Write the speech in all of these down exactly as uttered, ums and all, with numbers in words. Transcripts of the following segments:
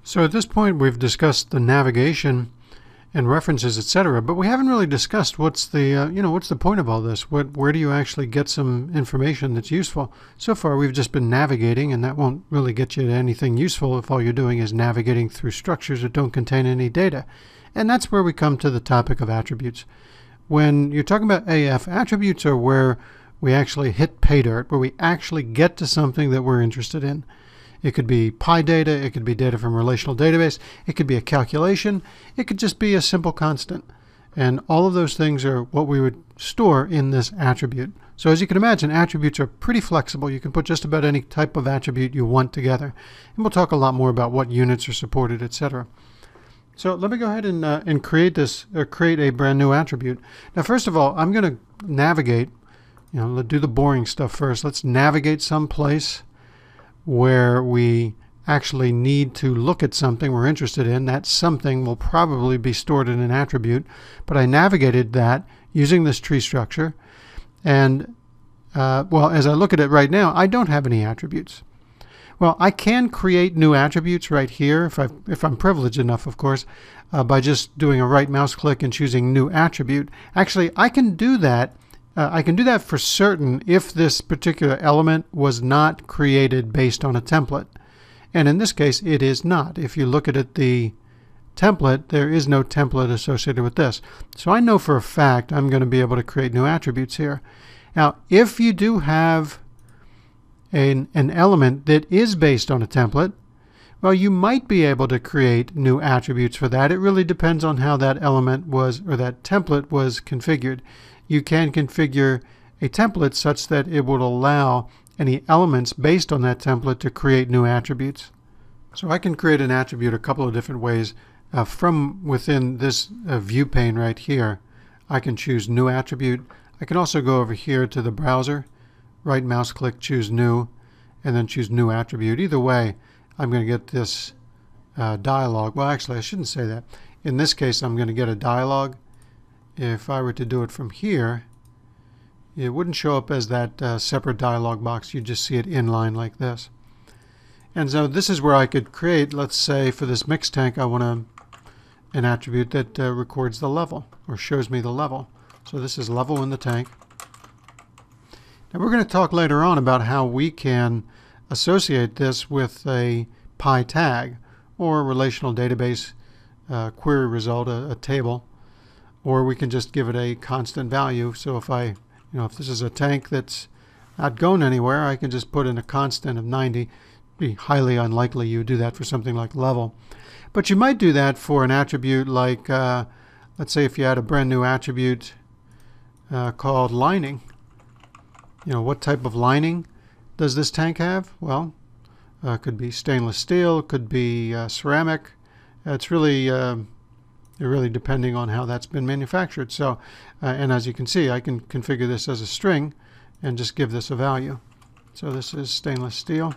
So at this point we've discussed the navigation and references, et cetera, but we haven't really discussed what's the uh, you know what's the point of all this. What where do you actually get some information that's useful? So far we've just been navigating, and that won't really get you to anything useful if all you're doing is navigating through structures that don't contain any data. And that's where we come to the topic of attributes. When you're talking about A F, attributes are where we actually hit pay dirt, where we actually get to something that we're interested in. It could be pi data, it could be data from a relational database, it could be a calculation, it could just be a simple constant. And all of those things are what we would store in this attribute. So as you can imagine, attributes are pretty flexible. You can put just about any type of attribute you want together. And we'll talk a lot more about what units are supported, et cetera. So let me go ahead and, uh, and create this, or create a brand new attribute. Now first of all, I'm going to navigate, you know, let's do the boring stuff first. Let's navigate someplace where we actually need to look at something we're interested in. That something will probably be stored in an attribute, but I navigated that using this tree structure. And uh, well, as I look at it right now, I don't have any attributes. Well, I can create new attributes right here, if, I, if I'm privileged enough, of course, uh, by just doing a right mouse click and choosing new attribute. Actually, I can do that Uh, I can do that for certain if this particular element was not created based on a template. And in this case, it is not. If you look at it, the template, there is no template associated with this. So I know for a fact I'm going to be able to create new attributes here. Now, if you do have an, an element that is based on a template, well, you might be able to create new attributes for that. It really depends on how that element was, or that template was configured. You can configure a template such that it would allow any elements based on that template to create new attributes. So I can create an attribute a couple of different ways. Uh, from within this uh, view pane right here, I can choose new attribute. I can also go over here to the browser, right mouse click, choose new, and then choose new attribute. Either way, I'm going to get this uh, dialog. Well, actually, I shouldn't say that. In this case, I'm going to get a dialog. If I were to do it from here, it wouldn't show up as that uh, separate dialog box. You just see it inline like this. And so this is where I could create, let's say for this mix tank, I want a, an attribute that uh, records the level, or shows me the level. So this is level in the tank. Now we're going to talk later on about how we can associate this with a pi tag, or a relational database uh, query result, a, a table. Or we can just give it a constant value. So if I, you know, if this is a tank that's not going anywhere, I can just put in a constant of ninety. It'd be highly unlikely you would do that for something like level. But you might do that for an attribute like, uh, let's say if you had a brand new attribute uh, called lining. You know, what type of lining does this tank have? Well, uh, could be stainless steel, could be uh, ceramic. It's really uh, really depending on how that's been manufactured. So, uh, and as you can see, I can configure this as a string and just give this a value. So this is stainless steel.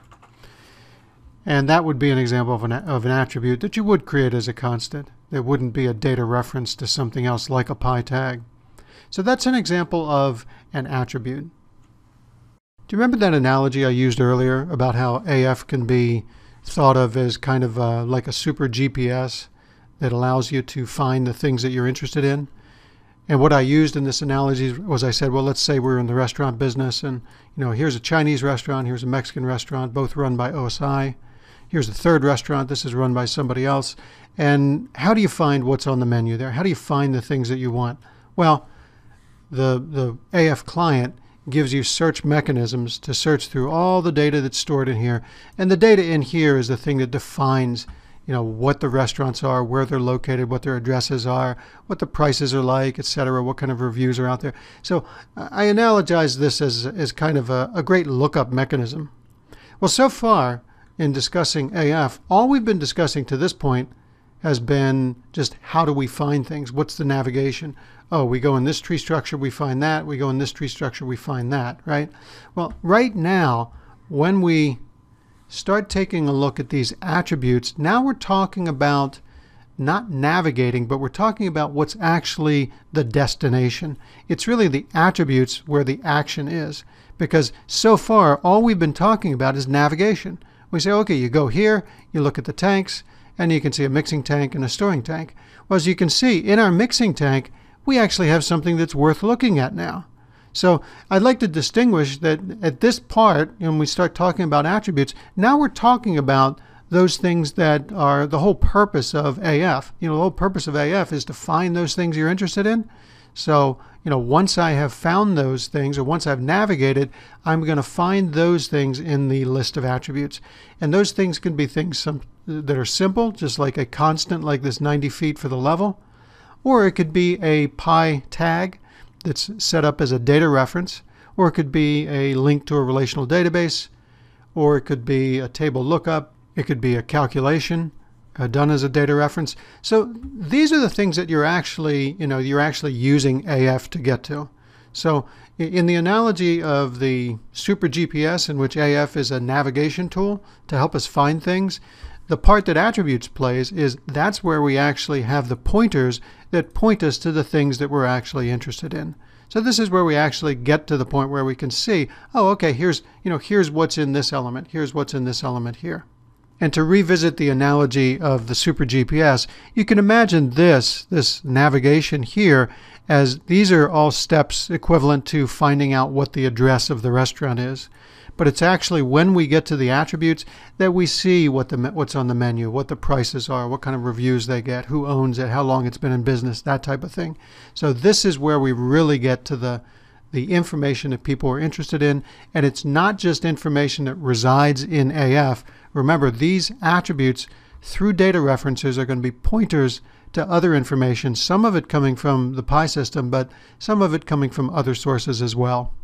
And that would be an example of an, of an attribute that you would create as a constant. There wouldn't be a data reference to something else like a pi tag. So that's an example of an attribute. Do you remember that analogy I used earlier about how A F can be thought of as kind of uh, like a super G P S that allows you to find the things that you're interested in? And what I used in this analogy was, I said, well, let's say we're in the restaurant business, and you know, here's a Chinese restaurant, here's a Mexican restaurant, both run by O S I. Here's the third restaurant, this is run by somebody else. And how do you find what's on the menu there? How do you find the things that you want? Well, the, the A F client gives you search mechanisms to search through all the data that's stored in here. And the data in here is the thing that defines, you know, what the restaurants are, where they're located, what their addresses are, what the prices are like, et cetera, what kind of reviews are out there. So I analogize this as, as kind of a, a great lookup mechanism. Well, so far in discussing A F, all we've been discussing to this point has been just how do we find things? What's the navigation? Oh, we go in this tree structure, we find that. We go in this tree structure, we find that, right? Well, right now, when we start taking a look at these attributes, now we're talking about not navigating, but we're talking about what's actually the destination. It's really the attributes where the action is, because so far all we've been talking about is navigation. We say, okay, you go here, you look at the tanks, and you can see a mixing tank and a storing tank. Well, as you can see, in our mixing tank, we actually have something that's worth looking at now. So I'd like to distinguish that at this part, when we start talking about attributes, now we're talking about those things that are the whole purpose of A F. You know, the whole purpose of A F is to find those things you're interested in. So, you know, once I have found those things, or once I've navigated, I'm going to find those things in the list of attributes. And those things can be things some, that are simple, just like a constant like this ninety feet for the level. Or it could be a pi tag that's set up as a data reference. Or it could be a link to a relational database. Or it could be a table lookup. It could be a calculation uh, done as a data reference. So these are the things that you're actually, you know, you're actually using A F to get to. So in the analogy of the Super G P S, in which A F is a navigation tool to help us find things, the part that attributes plays is that's where we actually have the pointers that point us to the things that we're actually interested in. So this is where we actually get to the point where we can see, oh, okay, here's, you know, here's what's in this element. Here's what's in this element here. And to revisit the analogy of the Super G P S, you can imagine this, this navigation here, as these are all steps equivalent to finding out what the address of the restaurant is. But it's actually when we get to the attributes that we see what the, what's on the menu, what the prices are, what kind of reviews they get, who owns it, how long it's been in business, that type of thing. So this is where we really get to the the information that people are interested in, and it's not just information that resides in A F. Remember, these attributes through data references are going to be pointers to other information, some of it coming from the Pi system, but some of it coming from other sources as well.